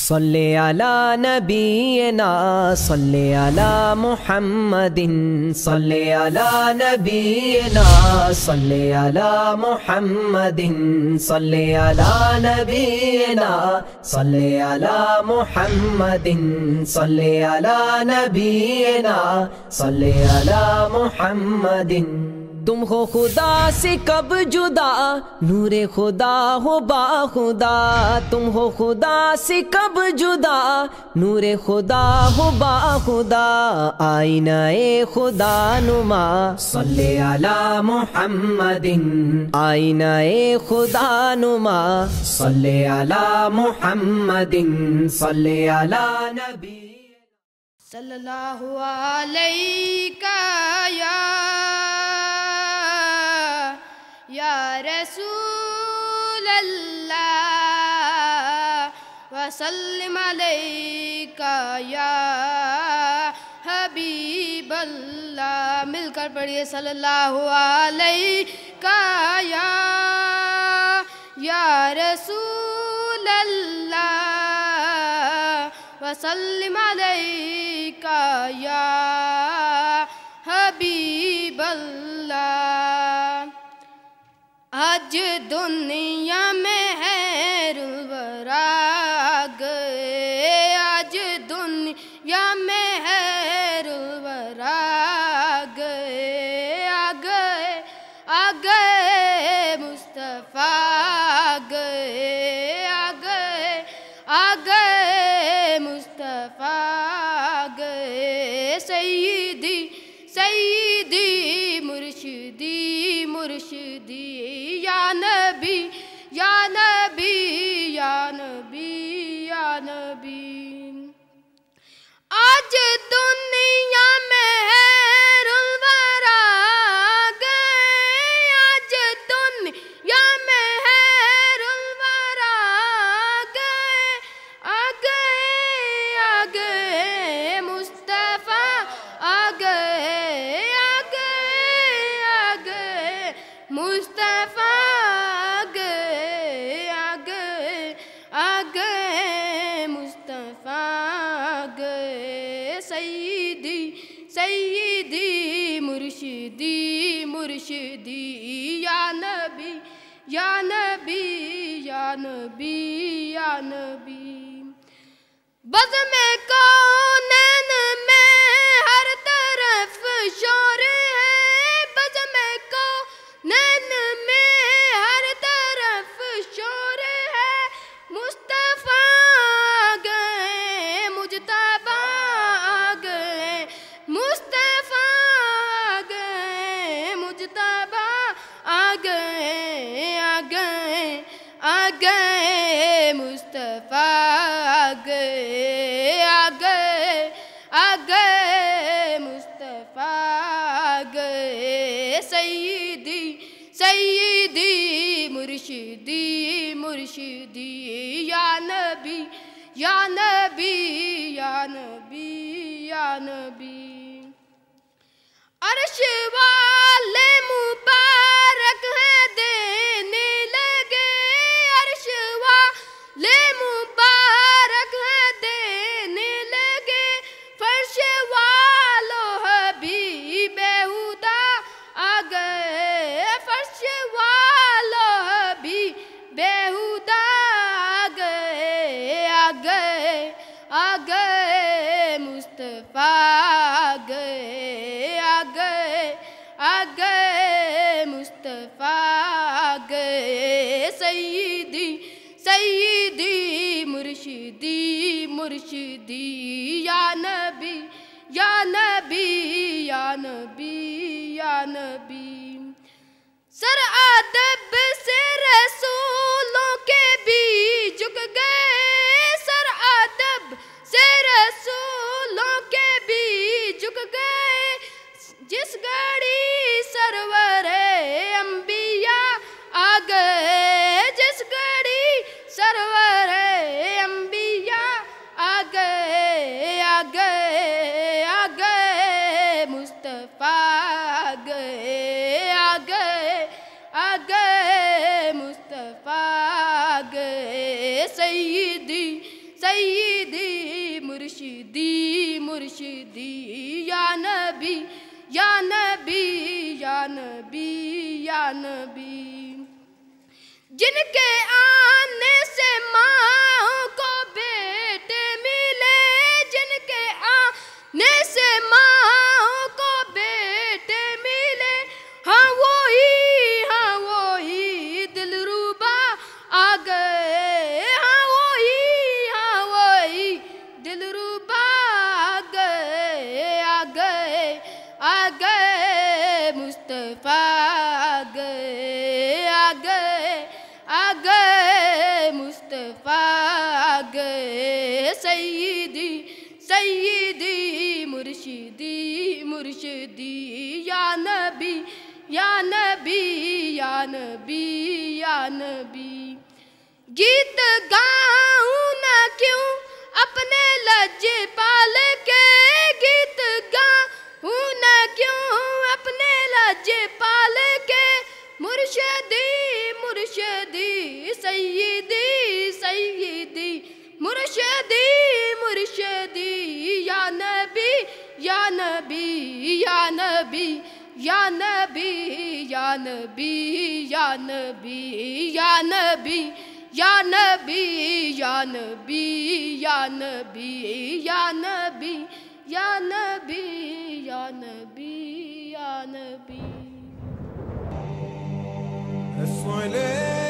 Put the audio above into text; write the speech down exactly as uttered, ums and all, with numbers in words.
صلی علی نبینا صلی علی محمد صلی علی نبینا صلی علی محمد صلی علی نبینا صلی علی محمد صلی علی نبینا صلی علی محمد۔ تم ہو خدا سے کب جدا، نور خدا ہو با خدا، تم ہو خدا سے کب جدا، نور خدا ہو با خدا، آئینہ خدا نما صلی علی محمد، آئینہ خدا نما صلی علی محمد صلی علی نبی صلی اللہ علیہ یا یا رسول اللہ وسلم علیک یا حبیب اللہ۔ مل کر پڑھیے صلی اللہ علیہ یا یا رسول اللہ وسلم علیک یا حبیب اللہ۔ آج دنیا میں خیر الورا گئے، آج دنیا میں خیر الورا گئے، آ گئے آ گئے مصطفیٰ گئے، آ گئے آ گئے مصطفیٰ گئے۔ سیدی سیدی مرشدی مرشدی یا نبی یا نبی یا نبی یا نبی۔ آج دنیا میں خیر الورا گئے، آج دنیا میں خیر الورا گئے، آ گئے آ گئے مصطفیٰ آ گئے، آ گئے آ گئے مصطفیٰ آ گئے، آ گئے آ گئے مصطفیٰ آ گئے۔ سیدی سیدی مرشدی مرشدی یا نبی یا نبی یا نبی یا نبی۔ بزم کونین میں ہر طرف شور ہے، بزم کونین میں ہر طرف شور ہے، مصطفیٰ آ گئے مجتبیٰ آ گئے، مصطفیٰ آ گئے مجتبیٰ آ گئے، آ گئے آ گئے مصطفیٰ آ گئے، آ گئے آ گئے مصطفیٰ آ گئے۔ سیدی سیدی مرشدی مرشدی یا نبی یا نبی یا نبی یا نبی۔ عرش والے مبارک ہیں دینے لگے، عرش والے مبارک ہیں دینے لگے، فرش والو حبیب خدا آ گئے، فرش والو حبیب خدا آ گئے، آ گئے آ گئے مصطفیٰ آ گئے، آ گئے آ گئے مصطفیٰ آ گئے۔ سیدی سیدی مرشدی مرشدی یا نبی یا نبی یا نبی یا نبی۔ سر ادب سے رسولوں کے بھی جھک گئے، سر ادب سے رسولوں کے بھی جھک گئے، جس گھڑی سرور انبیاء آ گئے، جس گھڑی سرور انبیاء آ گئے، آ گئے آ گئے مصطفیٰ آ گئے، آ گئے آ گئے مصطفیٰ آ گئے۔ سیدی سیدی مرشدی مرشدی یا نبی یا نبی یا نبی یا نبی جن کے آنے سے ماں کو بیٹے ملے جن کے آنے سے ماں کو بیٹے ملے ہاں وہی ہاں وہی دلربا آ گئے ہاں وہی ہاں وہی دلربا آ گئے آ گئے آ گئے مصطفیٰ آ گئے آ گئے آ گئے مصطفیٰ آ گئے سیدی سیدی مرشدی مرشدی یا نبی یا نبی یا نبی یا نبی گیت گاؤں نہ کیوں اپنے لج پال کے گیت گاؤں نہ کیوں اپنے لج پال کے مرشدی مرشدی سیدی سیدی مرشدی مرشدی یا نبی یا نبی یا نبی یا نبی یا نبی یا نبی یا نبی یا نبی یا نبی یا نبی یا نبی یا نبی یا نبی یا نبی الصلاة